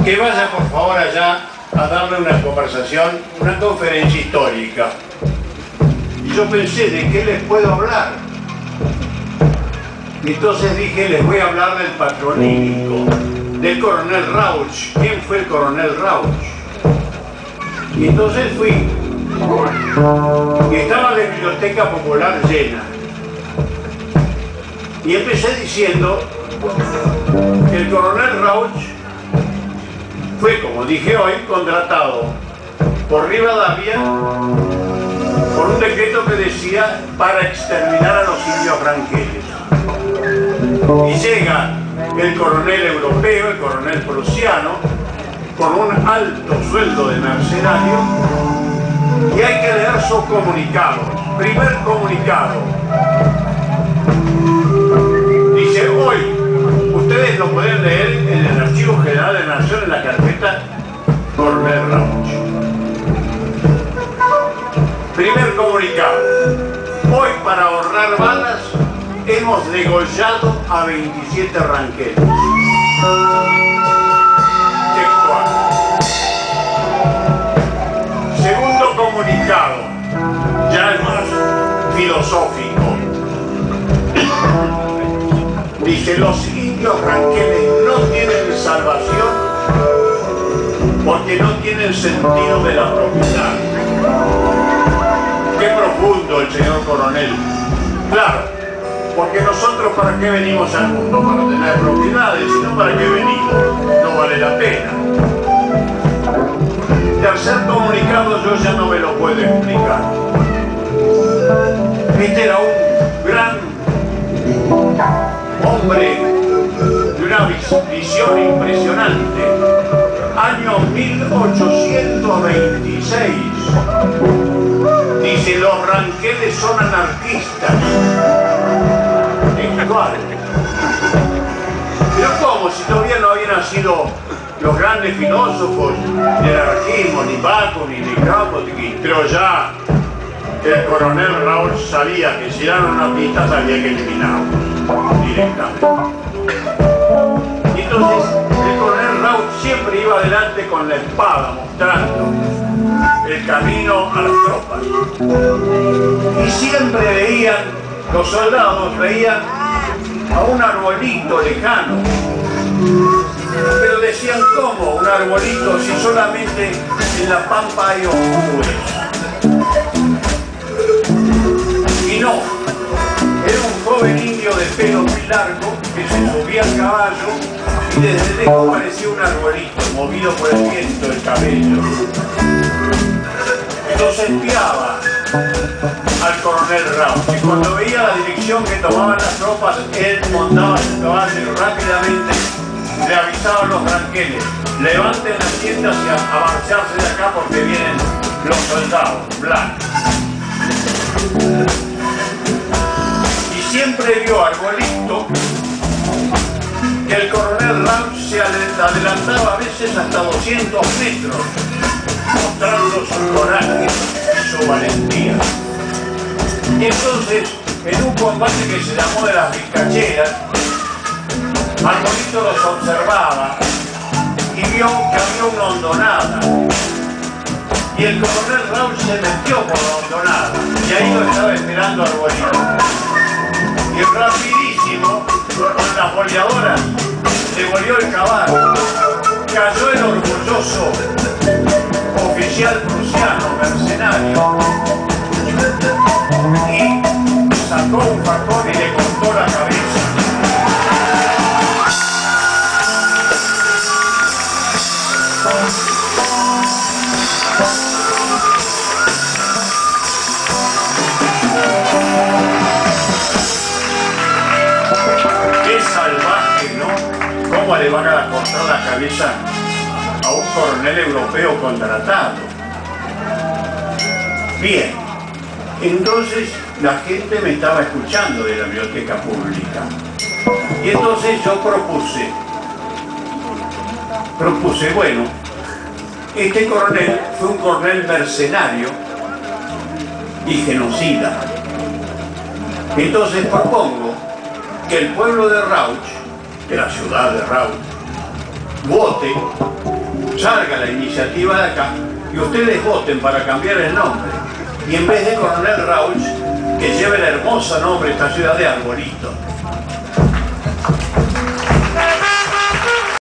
que vaya por favor allá a darle una conversación, una conferencia histórica. Y yo pensé, ¿de qué les puedo hablar? Y entonces dije, les voy a hablar del patronímico, del coronel Rauch. ¿Quién fue el coronel Rauch? Y entonces fui, y estaba la Biblioteca Popular llena. Y empecé diciendo que el coronel Rauch fue, como dije hoy, contratado por Rivadavia por un decreto que decía para exterminar a los indios ranqueles. Y llega el coronel europeo, el coronel prusiano, con un alto sueldo de mercenario, y hay que leer sus comunicados. Primer comunicado. Dice, hoy, ustedes lo pueden leer en el Archivo General de la Nación en la carpeta Coronel Rauch. Primer comunicado. Hoy, para ahorrar balas, hemos degollado a 27 ranqueles. Textual. Segundo comunicado, ya es más filosófico. Dice, los indios ranqueles no tienen salvación porque no tienen sentido de la propiedad. Qué profundo el señor coronel. Claro, porque nosotros ¿para qué venimos al mundo? Para tener propiedades, sino ¿para qué venimos? No vale la pena. Tercer comunicado, yo ya no me lo puedo explicar. Este era un gran hombre de una visión impresionante. Año 1826. Dice, los ranqueles son anarquistas. Textual. Pero ¿cómo? Si todavía no habían nacido los grandes filósofos del anarquismo, ni Baco, ni Kropotkin, pero ya el coronel Rauch sabía que si eran anarquistas había que eliminarlos directamente. Y entonces el coronel Rauch siempre iba adelante con la espada, mostrando el camino a las tropas. Y siempre veían, los soldados veían a un arbolito lejano. Pero decían, ¿cómo un arbolito si solamente en la pampa hay oscuros? Y no, era un joven indio de pelo muy largo que se subía al caballo y desde lejos parecía un arbolito movido por el viento del cabello. Los espiaba al coronel Rauch, y cuando veía la dirección que tomaban las tropas, él montaba su caballo y rápidamente le avisaba a los ranqueles, levanten las tiendas y a marcharse de acá porque vienen los soldados blancos. Y siempre vio arbolito que el coronel Rauch se adelantaba a veces hasta 200 metros, mostrando su coraje y su valentía. Y entonces, en un combate que se llamó de las Vizcacheras, Arbolito los observaba y vio que había una hondonada. Y el coronel Rauch se metió por la hondonada y ahí lo estaba esperando Arbolito. Y rapidísimo, con las boleadoras, devolvió el caballo. Cayó el orgulloso oficial prusiano, mercenario, y sacó un facón y le cortó la cabeza. Qué salvaje, ¿no? ¿Cómo le van a cortar la cabeza a un coronel europeo contratado? Bien, entonces la gente me estaba escuchando de la biblioteca pública. Y entonces yo propuse, bueno, este coronel fue un coronel mercenario y genocida. Entonces propongo que el pueblo de Rauch, de la ciudad de Rauch, vote salga la iniciativa de acá y ustedes voten para cambiar el nombre. Y en vez de Coronel Rauch, que lleve el hermoso nombre esta ciudad de Arbolito.